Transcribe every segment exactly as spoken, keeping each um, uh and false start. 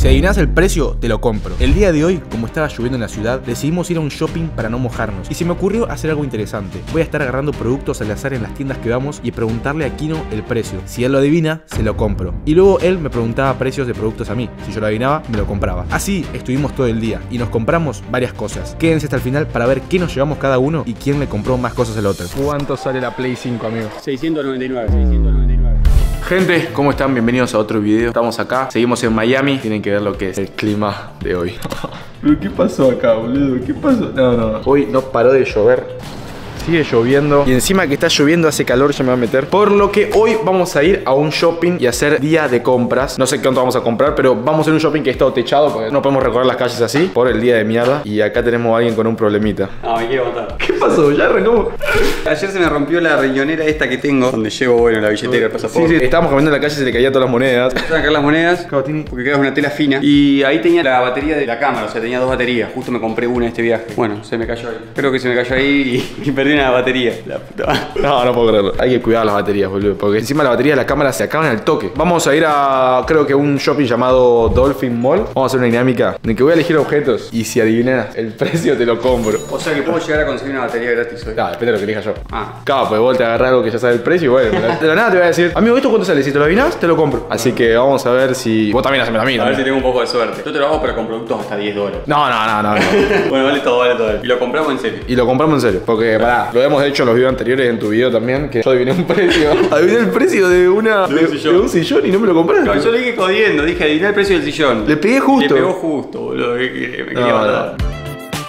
Si adivinas el precio, te lo compro. El día de hoy, como estaba lloviendo en la ciudad, decidimos ir a un shopping para no mojarnos. Y se me ocurrió hacer algo interesante. Voy a estar agarrando productos al azar en las tiendas que vamos y preguntarle a Kino el precio. Si él lo adivina, se lo compro. Y luego él me preguntaba precios de productos a mí. Si yo lo adivinaba, me lo compraba. Así estuvimos todo el día y nos compramos varias cosas. Quédense hasta el final para ver qué nos llevamos cada uno y quién le compró más cosas al otro. ¿Cuánto sale la Play cinco, amigo? seiscientos noventa y nueve, seiscientos noventa y nueve. Gente, ¿cómo están? Bienvenidos a otro video. Estamos acá, seguimos en Miami. Tienen que ver lo que es el clima de hoy. ¿Pero qué pasó acá, boludo? ¿Qué pasó? No, no. Hoy no paró de llover. Sigue lloviendo. Y encima que está lloviendo hace calor, ya me va a meter. Por lo que hoy vamos a ir a un shopping y hacer día de compras. No sé cuánto vamos a comprar, pero vamos a hacer un shopping que está techado porque no podemos recorrer las calles así por el día de mierda. Y acá tenemos a alguien con un problemita. No, me quiero matar. ¿Qué pasó? Ya arrancamos. Ayer se me rompió la riñonera esta que tengo, donde llevo, bueno, la billetera, el pasaporte. Sí, sí. Estábamos caminando en la calle y se le caían todas las monedas. Voy a sacar las monedas, porque queda una tela fina. Y ahí tenía la batería de la cámara, o sea, tenía dos baterías. Justo me compré una en este viaje. Bueno, se me cayó ahí. Creo que se me cayó ahí y, y perdí una batería. La puta. No, no puedo creerlo. Hay que cuidar las baterías, boludo. Porque encima la batería de la cámara se acaban al toque. Vamos a ir a, creo que un shopping llamado Dolphin Mall. Vamos a hacer una dinámica en que voy a elegir objetos. Y si adivinas el precio, te lo compro. O sea que puedo llegar a conseguir una batería gratis hoy. Claro, depende de lo que elija yo. Ah. Claro, pues vos te agarrás algo que ya sabes el precio y bueno. De la nada te voy a decir, amigo, ¿esto cuánto sale? Si te lo adivinas, te lo compro. Así que vamos a ver si. Vos también haceme la mía. A ver si tengo un poco de suerte. Yo te lo hago, pero con productos hasta diez dólares. No, no, no, no. no. Bueno, vale todo, vale todo. Y lo compramos en serio. Y lo compramos en serio. Porque, pará, lo hemos hecho en los videos anteriores en tu video también, que yo adiviné un precio. Adiviné el precio de una. De un sillón. De un sillón y no me lo compraste. No, yo le dije jodiendo, dije adivinar el precio del sillón. Le pegué justo. Le pegó justo, boludo. Me quería No, matar. no.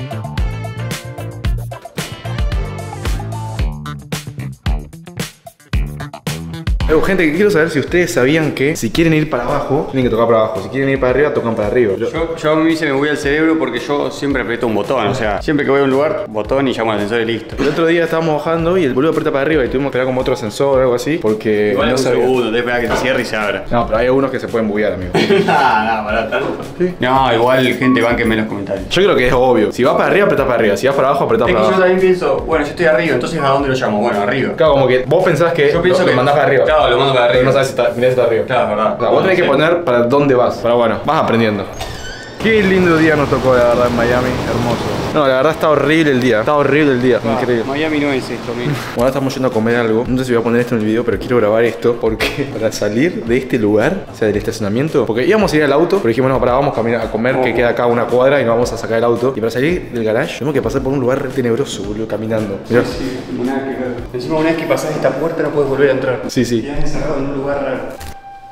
Pero, gente, que quiero saber si ustedes sabían que si quieren ir para abajo, tienen que tocar para abajo. Si quieren ir para arriba, tocan para arriba. Yo, yo a mí se me voy al cerebro porque yo siempre aprieto un botón. O sea, siempre que voy a un lugar, botón y llamo al ascensor y listo. El otro día estábamos bajando y el boludo aprieta para arriba y tuvimos que esperar como otro ascensor o algo así. Porque Igual no es un sabía. segundo, te esperas que te cierre y se abra. No, pero hay algunos que se pueden buguear, amigo. No, no, pará, tanto. Sí. No, igual, gente, bánquenme en los comentarios. Yo creo que es obvio. Si vas para arriba, apretás para arriba. Si vas para abajo, apretás Es para que yo abajo. también pienso, bueno, yo estoy arriba, entonces ¿a dónde lo llamo? Bueno, arriba. Claro, como que vos pensás que Yo pienso lo, que lo mandás para arriba. Claro, lo mando para Pero arriba. no sabes si está, mirá si está arriba. Claro, es verdad. O sea, vos tenés que poner para dónde vas. Pero bueno, vas aprendiendo. Qué lindo día nos tocó, la verdad, en Miami. Hermoso. No, la verdad está horrible el día. Está horrible el día. Ah, Increíble. Miami no es esto, mismo. Bueno, ahora estamos yendo a comer algo. No sé si voy a poner esto en el video, pero quiero grabar esto porque para salir de este lugar, o sea, del estacionamiento, porque íbamos a ir al auto, pero dijimos, no, para, vamos a caminar a comer, Oh. que queda acá una cuadra y nos vamos a sacar el auto. Y para salir del garage, tenemos que pasar por un lugar re tenebroso, boludo, caminando. Mirá. Sí, una vez que, encima una vez que pasás esta puerta no puedes volver a entrar. Sí, sí. Quedas encerrado en un lugar raro.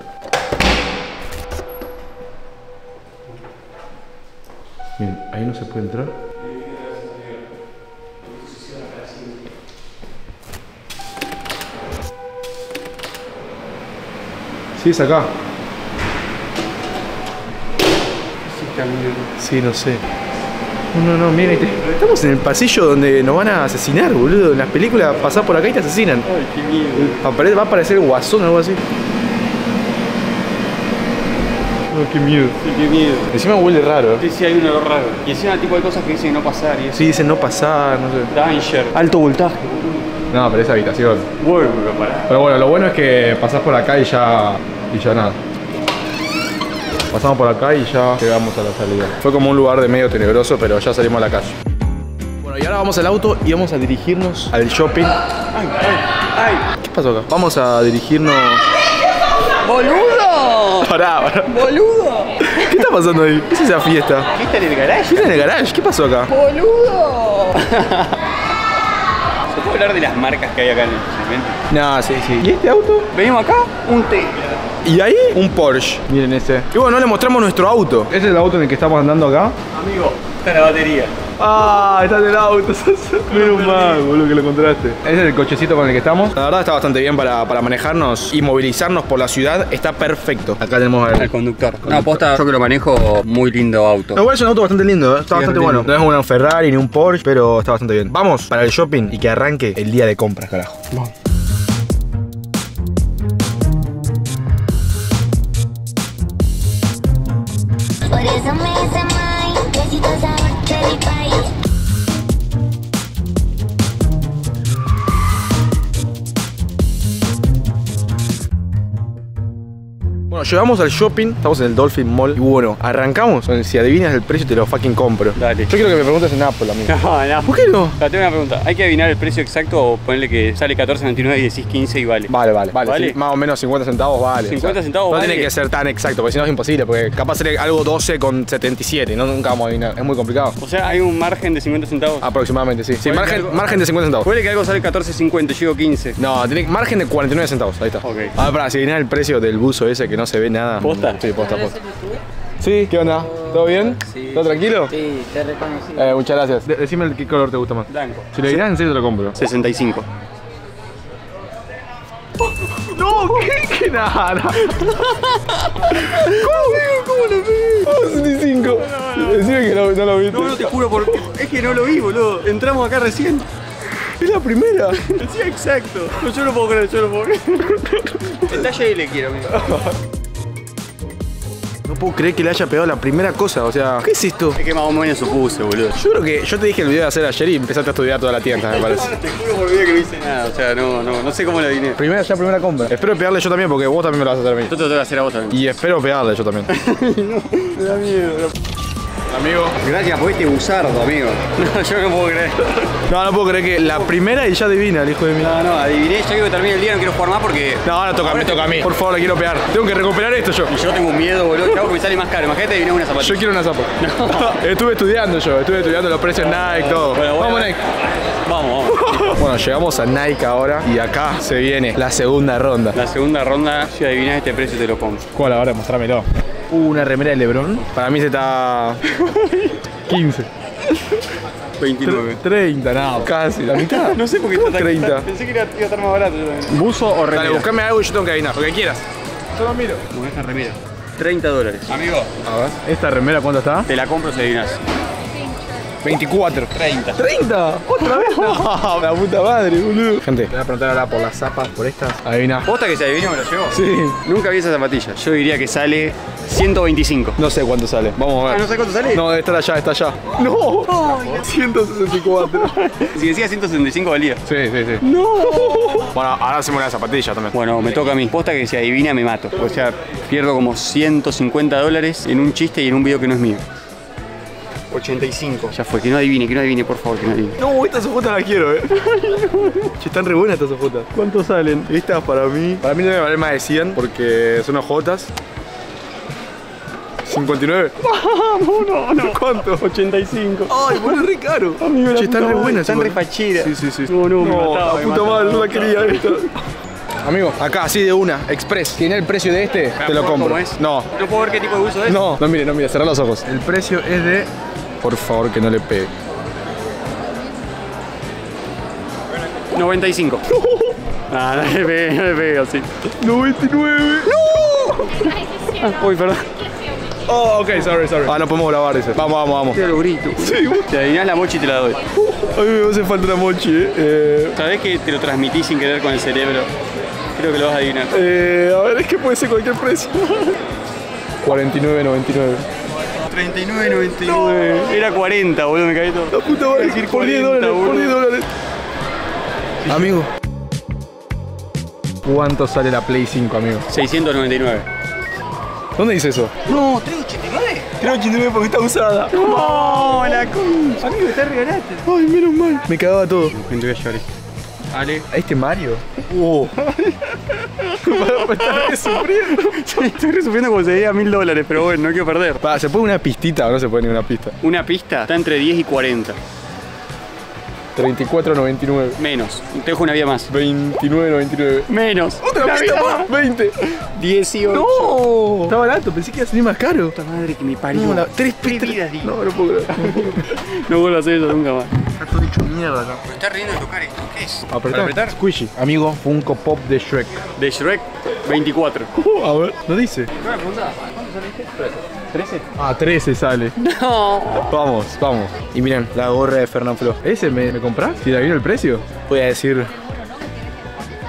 Miren, ahí no se puede entrar. Sí, es acá. Sí, no sé. No, no, no, miren, estamos en el pasillo donde nos van a asesinar, boludo. En las películas pasás por acá y te asesinan. Ay, qué miedo. Apare- Va a aparecer el guasón o algo así. Oh, qué miedo. Sí, qué miedo. Encima huele raro. Sí, sí, hay un olor raro. Y encima tipo hay cosas que dicen no pasar y eso. Sí, dicen no pasar, no sé. Danger. Alto voltaje. No, pero es habitación. Bueno, pero pará. Pero bueno, lo bueno es que pasás por acá y ya. y ya nada. Pasamos por acá y ya llegamos a la salida. Fue como un lugar de medio tenebroso, pero ya salimos a la calle. Bueno, y ahora vamos al auto y vamos a dirigirnos al shopping. Ay, ay, ay. ¿Qué pasó acá? Vamos a dirigirnos. ¡Boludo! Pará, pará. ¡Boludo! ¿Qué está pasando ahí? ¿Qué es esa fiesta? ¿Qué está en el garage? ¿Qué está en el garage? ¿Qué pasó acá? ¡Boludo! ¿Se puede hablar de las marcas que hay acá en el estacionamiento? No, sí, sí. ¿Y este auto? Venimos acá, un Tesla. Y ahí, un Porsche. Miren ese. Y bueno, no le mostramos nuestro auto. Ese es el auto en el que estamos andando acá. Amigo, está la batería. Ah, está en el auto. Menos mal, boludo, que lo encontraste. Ese es el cochecito con el que estamos. La verdad está bastante bien para, para manejarnos y movilizarnos por la ciudad. Está perfecto. Acá tenemos El el... conductor. No, posta, yo que lo manejo, muy lindo auto. No, igual es un auto bastante lindo, ¿eh? Está Sí, bastante es bueno. lindo. No es un Ferrari ni un Porsche, pero está bastante bien. Vamos para el shopping y que arranque el día de compras, carajo. Vamos. Por eso me hace mal, necesito saber de mi país. Bueno, llegamos al shopping, estamos en el Dolphin Mall. Y bueno, arrancamos. Si adivinas el precio, te lo fucking compro. Dale. Yo quiero que me preguntes en Apple, amigo. No, no. ¿Por qué no? Te tengo una pregunta. ¿Hay que adivinar el precio exacto o ponerle que sale catorce noventa y nueve y decís quince y vale? Vale, vale, vale. ¿Vale? Sí, más o menos cincuenta centavos vale. cincuenta o sea, centavos no vale. tiene que ser tan exacto, porque si no es imposible. Porque capaz sería algo doce con setenta y siete. No, nunca vamos a adivinar. Es muy complicado. O sea, hay un margen de cincuenta centavos. Aproximadamente, sí. Sí, Puede margen, que algo- margen de cincuenta centavos. Puede que algo sale catorce cincuenta y llego quince. No, tiene margen de cuarenta y nueve centavos. Ahí está. Ok. A ver, para si adivinas el precio del buzo ese que no se ve nada. ¿Posta? Sí, posta, posta. Sí, ¿qué onda? ¿Todo bien? Sí. ¿Todo tranquilo? Sí, te reconocí. Eh, muchas gracias. De- decime el- qué color te gusta más. Blanco. Si lo adivinas en serio te lo compro. sesenta y cinco. No, ¿qué? ¿Qué nada? ¿Cómo lo vi? sesenta y cinco. Decime que no, no lo viste. No, no te juro porque es que no lo vi, boludo. Entramos acá recién. Es la primera. Decía exacto. No, yo no puedo creer, yo no puedo creer. El talle L quiero, amigo. No puedo creer que le haya pegado la primera cosa, o sea, ¿qué es esto? Es que más o menos supuse, boludo. Yo creo que yo te dije el video de hacer ayer y empezaste a estudiar toda la tienda, me parece. Te juro por vida que no hice nada. O sea, no, no, no sé cómo lo adiviné. Primera ya, primera compra. Espero pegarle yo también porque vos también me lo vas a hacer a mí. Yo te lo tengo que hacer a vos también. Y espero pegarle yo también. Me da miedo. Amigo. Gracias por este buzardo, amigo. No, yo no puedo creer. No, no puedo creer que la primera y ya adivina el hijo de mí. No, no, adiviné. Ya quiero que termine el día, no quiero jugar más porque. No, ahora toca, me toca a mí. Por favor, le quiero pegar. Tengo que recuperar esto yo. Y yo tengo un miedo, boludo. ¿Qué hago? Porque me sale más caro. Imagínate adivinar una zapatilla. Yo quiero una zapa. Estuve estudiando yo, estuve estudiando los precios Nike, todo. Bueno, voy a Vamos ver. Nike. Vamos, vamos. Bueno, llegamos a Nike ahora y acá se viene la segunda ronda. La segunda ronda, si adivinas este precio, te lo compro. ¿Cuál ahora? Mostrámelo. Uh, una remera de LeBron. Para mí se está quince. veintinueve. treinta, no, casi, la mitad. No sé por qué está tan treinta. Pensé que iba a estar más barato. yo también. ¿Buzo o remera? Dale, buscame algo y yo tengo que adivinar, lo que quieras. Yo lo miro. Como esta remera. treinta dólares. Amigo, A ver. ¿Esta remera cuánto está? te la compro si adivinas. veinticuatro. treinta. ¿treinta? ¿Otra vez? No, la puta madre, boludo. Gente, te voy a preguntar ahora por las zapas, por estas. Adivina. ¿Posta que se adivina me lo llevo? Sí. Nunca vi esa zapatilla. Yo diría que sale ciento veinticinco. No sé cuánto sale. Vamos a ver. Ah, ¿no sé cuánto sale? No, debe estar allá, está allá. No. ciento sesenta y cuatro. Si decía ciento setenta y cinco valía. Sí, sí, sí. No. Bueno, ahora hacemos una zapatilla también. Bueno, me toca a mí. Posta que si adivina me mato. O sea, pierdo como ciento cincuenta dólares en un chiste y en un video que no es mío. ochenta y cinco. Ya fue, que no adivine, que no adivine, por favor, que no adivine. No, estas ojotas las quiero, eh. Che, están re buenas estas ojotas. ¿Cuánto salen? Estas para mí. Para mí deben valer más de cien porque son ojotas. cincuenta y nueve. Vamos, no, no. ¿Cuánto? ochenta y cinco. Ay, bueno, es re caro. Amigo, la Che, están puta re madre, buenas. están igual. re facheras. Sí, sí, sí. No, no, me mataba, la me puta mataba. madre, no la quería esta. Amigo, acá así de una, express. ¿Tiene el precio de este? Te lo compro. ¿Cómo es? No. No puedo ver qué tipo de uso es. No, no mire, no mire, cerrá los ojos. El precio es de. Por favor, que no le pegue. noventa y cinco. Ah, no le pegué, no le pegué así. noventa y nueve. ¡No! Uy, perdón. Oh, ok, sorry, sorry. Ah, no podemos grabar eso. Vamos, vamos, vamos. Te lo grito. Sí, vos. Si adivinas la mochi te la doy. A mí me hace falta una mochi, eh. Eh, Sabés que te lo transmití sin querer con el cerebro. Creo que lo vas a adivinar. eh, a ver, es que puede ser cualquier precio. cuarenta y nueve noventa y nueve. treinta y nueve noventa y nueve. Era cuarenta, boludo, me caí todo. La puta madre, Decir por diez cuarenta, dólares, por boludo. diez dólares. Amigo. ¿Cuánto sale la Play cinco, amigo? seiscientos noventa y nueve. ¿Dónde dice eso? No, ¿trescientos ochenta y nueve? trescientos ochenta y nueve porque está usada. No, la concha. Amigo, te regalaste. Ay, menos mal. Me cagaba todo. Gente, voy a llorar. Ale. ¿A este Mario? Oh. Me está re sufriendo. Estoy resumiendo como se veía mil dólares, pero bueno, no quiero perder. Pa, ¿se pone una pistita o no se pone ni una pista? Una pista está entre diez y cuarenta. treinta y cuatro noventa y nueve. Menos. Te dejo una vida más. veintinueve noventa y nueve. Menos. ¡Otra Una pista vida más! veinte. dieciocho. ¡No! Está barato, pensé que iba a salir más caro. Puta madre que me parió. No, la, tres Tres pistas. vidas, digo. No, no puedo creer. No vuelvo a hacer eso nunca más. Está todo hecho mierda acá. Me está riendo de tocar esto. ¿Qué es? Apretar. ¿Para apretar? Squishy. Amigo, Funko Pop de Shrek. De Shrek veinticuatro. Uh, a ver, no dice. ¿Cuánto saliste? ¿trece? Ah, trece sale. No. Vamos, vamos. Y miren, la gorra de Fernanfloo. ¿Ese me, me compras? Si la vino el precio, voy a decir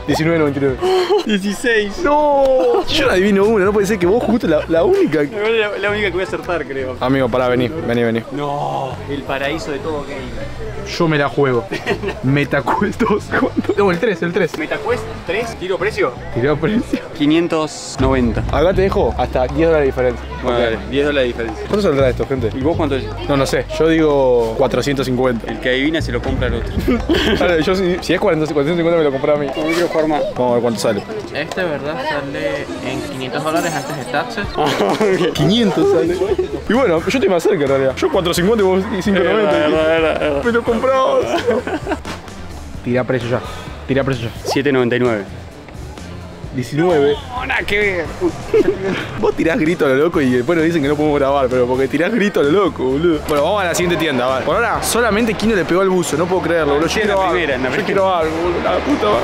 diecinueve noventa y nueve. dieciséis. No. Yo no adivino una, no puede ser que vos justo la, la única. La, la única que voy a acertar, creo. Amigo, pará, vení, vení, vení. No, el paraíso de todo gamer. Yo me la juego. MetaQuest dos. ¿Cuánto? No, el tres, el tres. MetaQuest tres, tiro precio. Tiró precio. quinientos noventa. Acá te dejo hasta diez dólares de diferencia. Bueno, Ok. dale, diez dólares de diferencia. ¿Cuánto saldrá esto, gente? ¿Y vos cuánto es? No, no sé. Yo digo cuatrocientos cincuenta. El que adivina se lo compra al otro. Vale, yo si, si es cuatrocientos cincuenta me lo compré a mí. No quiero jugar más. Vamos a ver cuánto sale. Este, ¿verdad? Sale en quinientos dólares antes de taxes. quinientos sale. Y bueno, yo estoy más cerca en realidad. Yo cuatrocientos cincuenta y vos cinco noventa. Me lo comprabas. Tira precio ya. Tira precio ya. siete noventa y nueve. diecinueve. No, nada que ver. Vos tirás grito a lo loco y después nos dicen que no podemos grabar, pero porque tirás grito a lo loco, boludo. Bueno, vamos a la siguiente tienda, vale. Por ahora, solamente Kino le pegó al buzo, no puedo creerlo, boludo. Yo Sí, en la quiero algo. primera, en la Yo primera. quiero algo, boludo. La puta madre.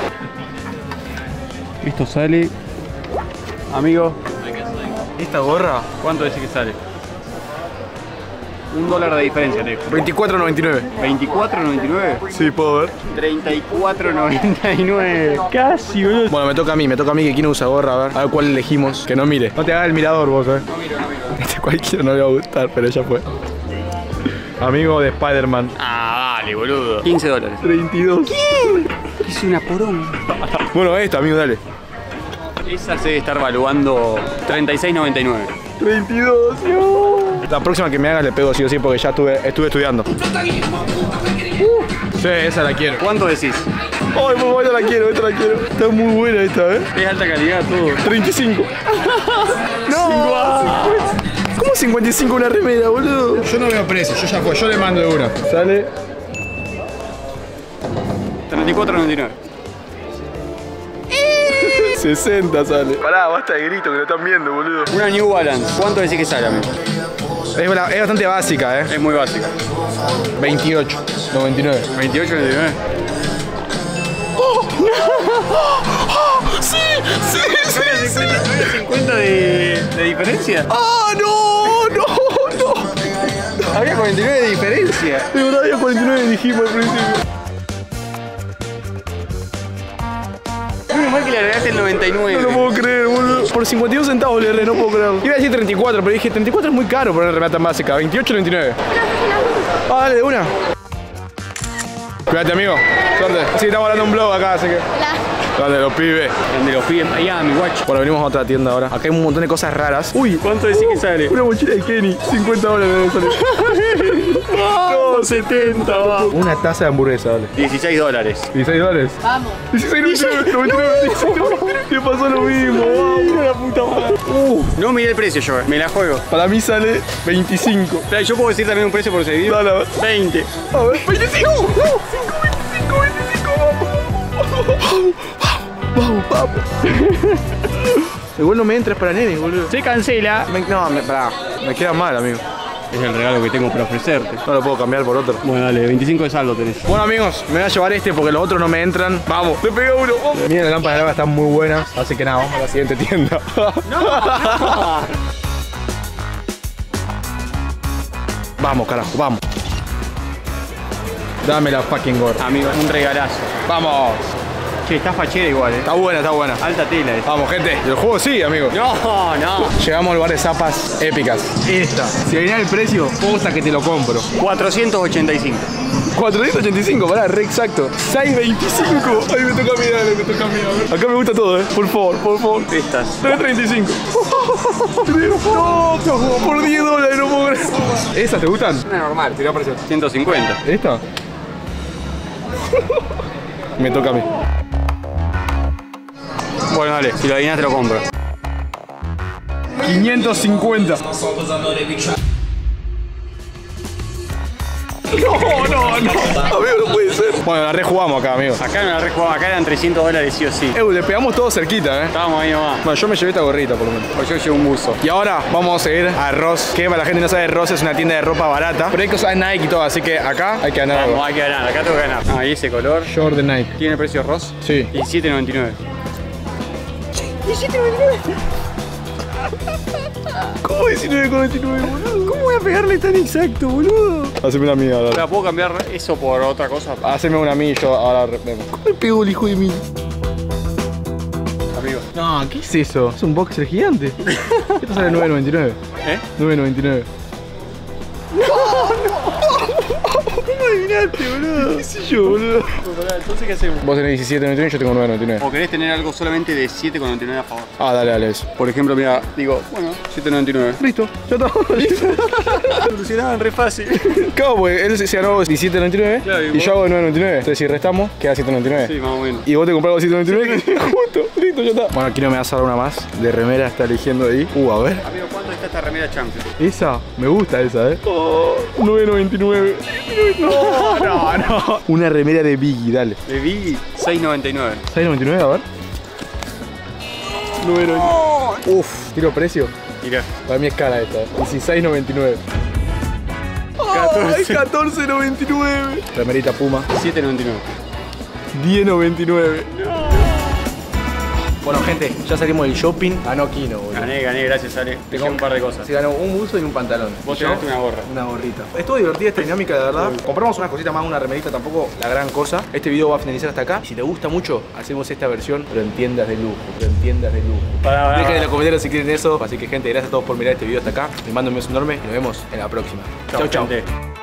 Esto sale. Amigo, ¿Esta gorra? ¿cuánto decís que sale? Un dólar de diferencia, te dejo. veinticuatro noventa y nueve. veinticuatro noventa y nueve. Sí, puedo ver. treinta y cuatro noventa y nueve. Casi, boludo. Bueno, me toca a mí, me toca a mí que Kino usa gorra, a ver. A ver cuál elegimos. Que no mire. No te hagas el mirador vos, eh. No miro, no miro. Este cualquiera no le va a gustar, pero ya fue. Amigo de Spider-Man. Ah, dale, boludo. quince dólares. treinta y dos. Es una porón. Bueno, esta, amigo, dale. Esa se debe estar valuando treinta y seis noventa y nueve. treinta y dos, no. La próxima que me hagas le pego sí o sí porque ya estuve, estuve estudiando. Uh, sí, esa la quiero. ¿Cuánto decís? Ay, muy buena la quiero, esta la quiero. Está muy buena esta, ¿eh? Es alta calidad todo. treinta y cinco. No. ¿Cómo cincuenta y cinco una remera, boludo? Yo no veo precio, yo ya fue, yo le mando de una. Sale treinta y cuatro noventa y nueve. sesenta sale. Pará, basta de grito que lo están viendo, boludo. Una New Balance. ¿Cuánto decís que sale, amigo? Es, bra- es bastante básica, ¿eh? Es muy básica. veintiocho noventa y nueve. veintiocho noventa y nueve. ¡Sí! ¡Sí! ¡Sí! ¿No había cincuenta de, de diferencia? ¡Ah, no! ¡No! ¡No! Había cuarenta y nueve de diferencia. De verdad había cuarenta y nueve, dijimos al principio. Menos mal que le agregaste el noventa y nueve. No lo puedo creer, boludo. Por cincuenta y dos centavos le erré, no puedo creerlo. Iba a decir treinta y cuatro, pero dije treinta y cuatro es muy caro por una remera tan básica. veintiocho noventa y nueve. Ah, dale, de una. Cuídate, amigo. Suerte. Sí, estamos hablando de un blog acá, así que. Dale, los pibes. Donde los piden. Allá, mi watch. Bueno, venimos a otra tienda ahora. Acá hay un montón de cosas raras. Uy, ¿Cuánto decís que sale? una mochila de Kenny. cincuenta dólares debe salir. No, setenta, va. Una taza de hamburguesa, dale. dieciséis dólares. dieciséis dólares. Vamos. dieciséis noventa y nueve. dieciséis noventa y nueve. ¿Qué pasó lo mismo? Vamos, la puta madre. Uh, No miré el precio yo, eh. Me la juego. para mí sale veinticinco. Pero yo puedo decir también un precio por seguido. Dale, a ver. veinte. A ver, veinticinco. No, cinco, veinticinco, veinticinco, vamos. Vamos, vamos. Igual no me entres para nene, boludo. Se cancela. Me- no, me, pará. Me queda mal, amigo. Es el regalo que tengo para ofrecerte. No lo puedo cambiar por otro. Bueno, dale, veinticinco de saldo tenés. Bueno, amigos, me voy a llevar este porque los otros no me entran. Vamos, le pegué uno. Vamos. Miren, las lámparas de lava están muy buenas. Así que nada, vamos a la siguiente tienda. Vamos, carajo, vamos. Dame la fucking gorra. Amigo, un regalazo. Vamos. Che, está fachera igual, eh. Está buena, está buena. Alta tela esa. Vamos, gente. El juego sí, amigo. No, no. Llegamos al lugar de zapas épicas. Esta. Si venía el precio, posta que te lo compro. cuatrocientos ochenta y cinco. cuatrocientos ochenta y cinco, pará, re exacto. seiscientos veinticinco. Ay, me toca mirar, me toca mirar. Acá me gusta todo, eh. Por favor, por favor. Estas. tres treinta y cinco. No, por diez dólares no puedo creer. ¿Esas te gustan? Una normal. Tirá precio. ciento cincuenta. ¿Esta? Me toca a mí. Bueno, dale, si lo adivinas te lo compro. quinientos cincuenta. No, no, no. Amigo, no puede ser. Bueno, la rejugamos acá, amigo. Acá no la rejugaba, acá eran trescientos dólares sí o sí. Eh, le pegamos todo cerquita, eh. Estábamos ahí nomás. Bueno, yo me llevé esta gorrita por lo menos. Pues yo llevo un buzo. Y ahora vamos a ir a Ross, que para la gente que no sabe, Ross es una tienda de ropa barata. Pero hay cosas de Nike y todo, así que acá hay que ganar Vamos, algo. hay que ganar, acá tengo que ganar. Ah, y ese color. Short de Nike. ¿Tiene precio Ross? Sí. diecisiete noventa y nueve. ¿Cómo diecinueve con veintinueve, boludo? ¿Cómo voy a pegarle tan exacto, boludo? Haceme una mía, dale. ¿La puedo cambiar eso por otra cosa? Haceme una mía y yo ahora vemos. ¿Cómo le pegó el hijo de mí? No, ¿qué es eso? Es un boxer gigante. Esto sale nueve noventa y nueve. ¿Eh? nueve noventa y nueve. ¿Cómo adivinaste, boludo? ¿Qué sé yo, boludo? Entonces, ¿qué hacemos? Vos tenés diecisiete noventa y nueve, yo tengo nueve noventa y nueve. ¿O querés tener algo solamente de siete noventa y nueve a favor? Ah, dale, dale eso. Por ejemplo, mira, digo, bueno, siete noventa y nueve. Listo, ya está. Solucionaban re fácil. Claro, pues él se ganó diecisiete noventa y nueve Claro, y y vos- yo hago nueve noventa y nueve. Entonces si restamos, queda siete noventa y nueve. Sí, más o menos. Y vos te comprás siete noventa y nueve. Justo, listo, ya está. Bueno, aquí no me vas a dar una más. De remera está eligiendo ahí. Uh, a ver. Amigo, ¿cuánto está esta remera Champions? Esa, me gusta esa, eh. Oh, nueve noventa y nueve. No, no, no. Una remera de Biggie, dale. Le vi seis noventa y nueve. seis noventa y nueve, a ver. nueve noventa y nueve. Uf, tiro precio. Mirá. Para mí es cara esta. eh. dieciséis noventa y nueve. catorce. catorce noventa y nueve. Remerita Puma. siete noventa y nueve. diez noventa y nueve. Bueno, gente, ya salimos del shopping. Ganó Kino, boludo. Gané, gané, gracias, Ale. Te un par de cosas. Se ganó un buzo y un pantalón. Vos Yo, te ganaste una gorra. Una gorrita. Estuvo divertida esta dinámica, de verdad. Compramos unas cositas más, una remerita, tampoco la gran cosa. Este video va a finalizar hasta acá. Y si te gusta mucho, hacemos esta versión, pero en tiendas de lujo. Pero en tiendas de lujo. Pará, pará, Dejen en pará. los comentarios si quieren eso. Así que, gente, gracias a todos por mirar este video hasta acá. Les mando un beso enorme y nos vemos en la próxima. Chau, chau. gente.